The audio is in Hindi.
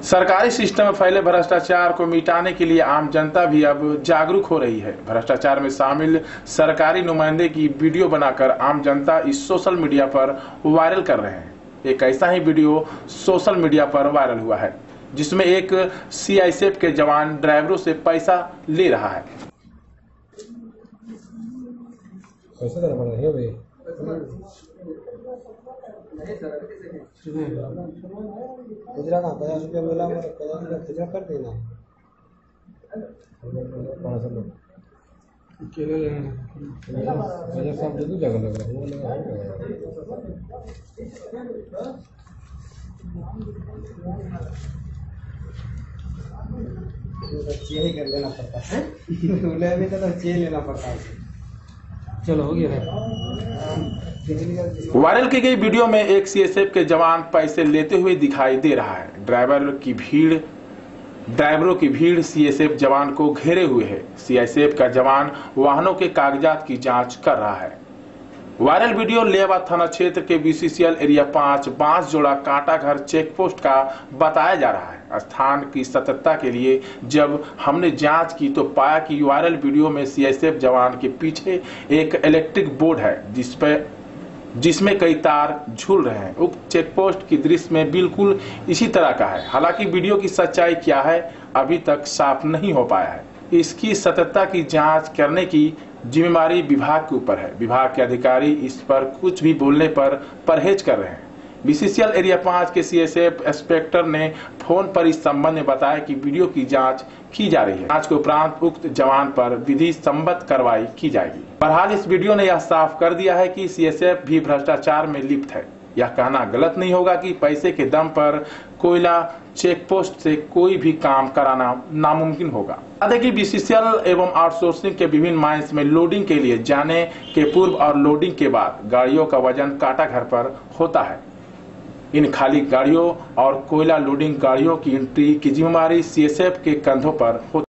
सरकारी सिस्टम में फैले भ्रष्टाचार को मिटाने के लिए आम जनता भी अब जागरूक हो रही है। भ्रष्टाचार में शामिल सरकारी नुमाइंदे की वीडियो बनाकर आम जनता इस सोशल मीडिया पर वायरल कर रहे हैं। एक ऐसा ही वीडियो सोशल मीडिया पर वायरल हुआ है जिसमें एक सीआईएसएफ के जवान ड्राइवरों से पैसा ले रहा है। पैसा देना पड़ रहा है भाई। खुजरा का 50 रुपया मिला, मतलब 50 रुपया खुजरा कर देना। केले लेना सब दो जगह लग रहा है, वो लगा चेक कर लेना पड़ता है। बोले भी तो चेक लेना पड़ता है। चलो हो गया है। वायरल की गई वीडियो में एक सीआईएसएफ के जवान पैसे लेते हुए दिखाई दे रहा है। ड्राइवरों की भीड़ सीआईएसएफ जवान को घेरे हुए है। सीआईएसएफ का जवान वाहनों के कागजात की जांच कर रहा है। वायरल वीडियो लेवा थाना क्षेत्र के बीसीसीएल एरिया 5 बांसजोड़ा कांटाघर चेक पोस्ट का बताया जा रहा है। स्थान की सतर्कता के लिए जब हमने जांच की तो पाया कि वायरल वीडियो में सीआईएसएफ जवान के पीछे एक इलेक्ट्रिक बोर्ड है जिसमें कई तार झूल रहे हैं। उक्त चेक पोस्ट की दृश्य में बिल्कुल इसी तरह का है। हालांकि वीडियो की सच्चाई क्या है अभी तक साफ नहीं हो पाया है। इसकी सत्यता की जांच करने की जिम्मेदारी विभाग के ऊपर है। विभाग के अधिकारी इस पर कुछ भी बोलने पर परहेज कर रहे हैं। बीसीसीएल एरिया 5 के सीआईएसएफ इंस्पेक्टर ने फोन पर इस संबंध में बताया कि वीडियो की जांच की जा रही है। जांच के उपरांत उक्त जवान पर विधि सम्मत कार्रवाई की जाएगी। बहरहाल इस वीडियो ने यह साफ कर दिया है कि सीआईएसएफ भी भ्रष्टाचार में लिप्त है। यह कहना गलत नहीं होगा कि पैसे के दम पर कोयला चेक पोस्ट से कोई भी काम कराना नामुमकिन होगा। देखिए, बीसीसीएल एवं आउटसोर्सिंग के विभिन्न माइंस में लोडिंग के लिए जाने के पूर्व और लोडिंग के बाद गाड़ियों का वजन कांटाघर पर होता है। इन खाली गाड़ियों और कोयला लोडिंग गाड़ियों की एंट्री की जिम्मेदारी सीआईएसएफ के कंधों पर होती है।